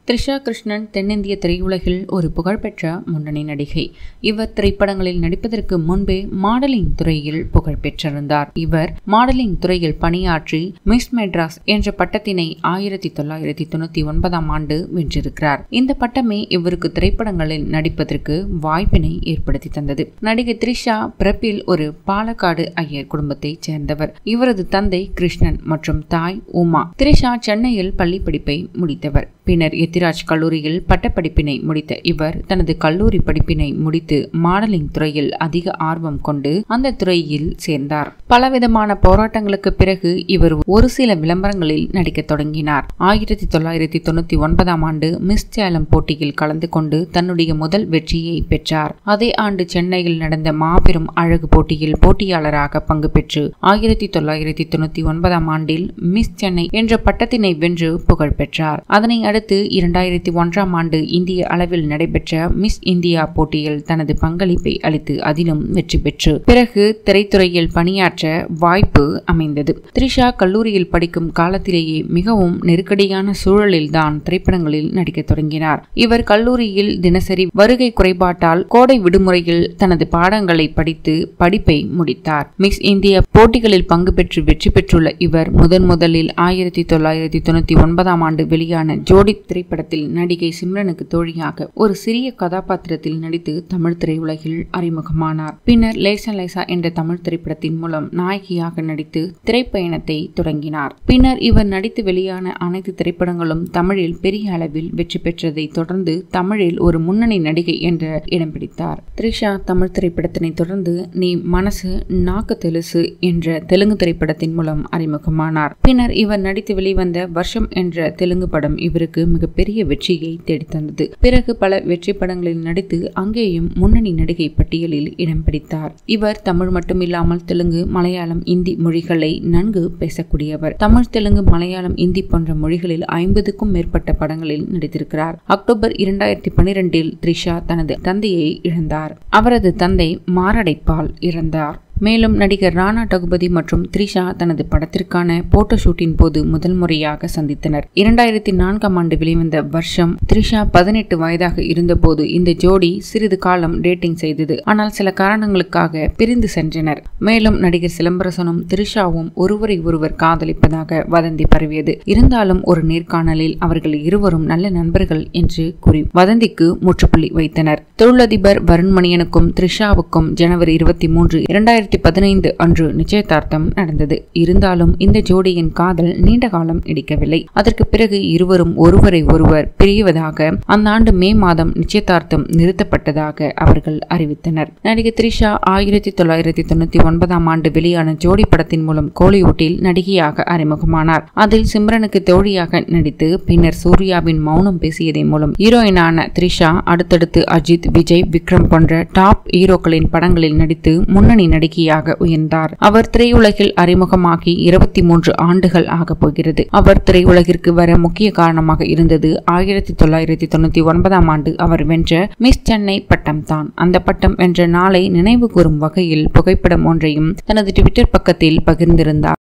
த்ரிஷா கிருஷ்ணன் தென்னிந்திய திரையுலகில் ஒரு புகழ்பெற்ற முன்னணி நடிகை. இவர் திரைப்படங்களில் நடிப்பதற்கு முன்பே மாடலிங் துறையில் புகழ் பெற்றிருந்தார். இவர் மாடலிங் துறையில் பணியாற்றி மிஸ் மெட்ராஸ் என்ற பட்டத்தினை 1999ஆம் ஆண்டு வென்றிருக்கிறார். இந்த பட்டமே இவருக்கு திரைப்படங்களில் நடிப்பதற்கு வாய்ப்பினை ஏற்படுத்தி தந்தது. நடிகை த்ரிஷா பிறப்பில் ஒரு பாலக்காடு ஐயர் குடும்பத்தை சேர்ந்தவர். இவரது தந்தை கிருஷ்ணன் மற்றும் தாய் உமா. த்ரிஷா சென்னையில் பள்ளி படிப்பை முடித்தவர். பின்னர் எத்திராஜ் கல்லூரியில் பட்டப்படிப்பினை முடித்த இவர் தனது கல்லூரி படிப்பினை முடித்து மாடலிங் துறையில் அதிக ஆர்வம் கொண்டு அந்த துறையில் சேர்ந்தார். பலவிதமான போராட்டங்களுக்கு பிறகு இவர் ஒரு சில விளம்பரங்களில் நடிக்க தொடங்கினார். 1999ஆம் ஆண்டு மிஸ் சேலம் போட்டியில் கலந்து கொண்டு தன்னுடைய முதல் வெற்றியை பெற்றார். அதே ஆண்டு சென்னையில் நடந்த மாபெரும் அழகு போட்டியில் போட்டியாளராக பங்கு பெற்று 1999ஆம் ஆண்டில் மிஸ் சென்னை என்ற பட்டத்தினை வென்று புகழ் பெற்றார். அதனை அடுத்து 2001ஆம் ஆண்டு இந்திய அளவில் நடைபெற்ற மிஸ் இந்தியா போட்டியில் தனது பங்களிப்பை அளித்து அதிலும் வெற்றி பெற்று பிறகு திரைத்துறையில் பணியாற்ற வாய்ப்பு அமைந்தது. த்ரிஷா கல்லூரியில் படிக்கும் காலத்திலேயே மிகவும் நெருக்கடியான சூழலில் தான் திரைப்படங்களில் நடிக்க தொடங்கினார். இவர் கல்லூரியில் தினசரி வருகை குறைபாட்டால் கோடை விடுமுறையில் தனது பாடங்களை படித்து படிப்பை முடித்தார். மிஸ் இந்தியா போட்டிகளில் பங்கு பெற்று வெற்றி பெற்றுள்ள இவர் முதலில் 1999ஆம் ஆண்டு வெளியான ஜோடி திரைப்படத்தில் நடிகை சிம்ரனுக்கு தோழியாக ஒரு சிறிய கதாபாத்திரத்தில் நடித்து தமிழ் திரையுலகில் அறிமுகமானார். பின்னர் லேசா லேசா என்ற தமிழ் திரைப்படத்தின் மூலம் நாயகியாக நடித்து திரைப்பயணத்தை தொடங்கினார். பின்னர் இவர் நடித்து வெளியான அனைத்து திரைப்படங்களும் தமிழில் பெரிய அளவில் வெற்றி பெற்றதை தொடர்ந்து தமிழில் ஒரு முன்னணி நடிகை என்ற இடம் பிடித்தார். த்ரிஷா தமிழ் திரைப்படத்தினை தொடர்ந்து நீ மனசு நாக்கு தெலுசு என்ற தெலுங்கு திரைப்படத்தின் மூலம் அறிமுகமானார். பின்னர் இவர் நடித்து வெளிவந்த வருஷம் என்ற தெலுங்கு படம் இவருக்கு மிகப்பெரிய வெற்றியை தேடித்தந்தது. பிறகு பல வெற்றி படங்களில் நடித்து அங்கேயும் முன்னணி நடிகை பட்டியலில் இடம் பிடித்தார். இவர் தமிழ் மட்டுமில்லாமல் தெலுங்கு, மலையாளம், இந்தி மொழிகளை நன்கு பேசக்கூடியவர். தமிழ், தெலுங்கு, மலையாளம், இந்தி போன்ற மொழிகளில் 50க்கும் மேற்பட்ட படங்களில் நடித்திருக்கிறார். அக்டோபர் 2012இல் த்ரிஷா தனது தந்தையை இழந்தார். அவரது தந்தை மாரடைப்பால் இறந்தார். மேலும் நடிகர் ராணா டகுபதி மற்றும் த்ரிஷா தனது படத்திற்கான போட்டோ ஷூட்டின் போது முதல் முறையாக சந்தித்தனர். 2004ஆம் ஆண்டு வெளிவந்த வருஷம் த்ரிஷா 18 வயதாக இருந்தபோது இந்த ஜோடி சிறிது காலம் டேட்டிங் செய்தது. ஆனால் சில காரணங்களுக்காக பிரிந்து சென்றனர். மேலும் நடிகர் சிலம்பரசனும் த்ரிஷாவும் ஒருவரை ஒருவர் காதலிப்பதாக வதந்தி பரவியது. இருந்தாலும் ஒரு நேர்காணலில் அவர்கள் இருவரும் நல்ல நண்பர்கள் என்று கூறி வதந்திக்கு முற்றுப்புள்ளி வைத்தனர். தொழிலதிபர் வருண்மணியனுக்கும் த்ரிஷாவுக்கும் ஜனவரி 23, 2015 அன்று நிச்சயதார்த்தம் நடந்தது. இருந்தாலும் இந்த ஜோடியின் காதல் நீண்ட காலம் நீடிக்கவில்லை. அதற்கு பிறகு இருவரும் ஒருவரை ஒருவர் பிரிவதாக அந்த ஆண்டு மே மாதம் நிச்சயதார்த்தம் நிறுத்தப்பட்டதாக அவர்கள் அறிவித்தனர். நடிகை த்ரிஷா 1999ஆம் ஆண்டு வெளியான ஜோடி படத்தின் மூலம் கோலிவுட்டில் நடிகையாக அறிமுகமானார். அதில் சிம்ரனுக்கு தோழியாக நடித்து பின்னர் சூர்யாவின் மௌனம் பேசியதை மூலம் ஹீரோயினான த்ரிஷா அடுத்தடுத்து அஜித், விஜய், விக்ரம் போன்ற டாப் ஹீரோக்களின் படங்களில் நடித்து முன்னணி நடிகையாக உயர்ந்தார். அவர் திரையுலகில் அறிமுகமாகி 23 ஆண்டுகள் ஆக போகிறது. அவர் திரையுலகிற்கு வர முக்கிய காரணமாக இருந்தது 1999ஆம் ஆண்டு அவர் வென்ற மிஸ் சென்னை பட்டம் தான். அந்த பட்டம் வென்ற நாளை நினைவு கூறும் வகையில் புகைப்படம் ஒன்றையும் தனது ட்விட்டர் பக்கத்தில் பகிர்ந்திருந்தார்.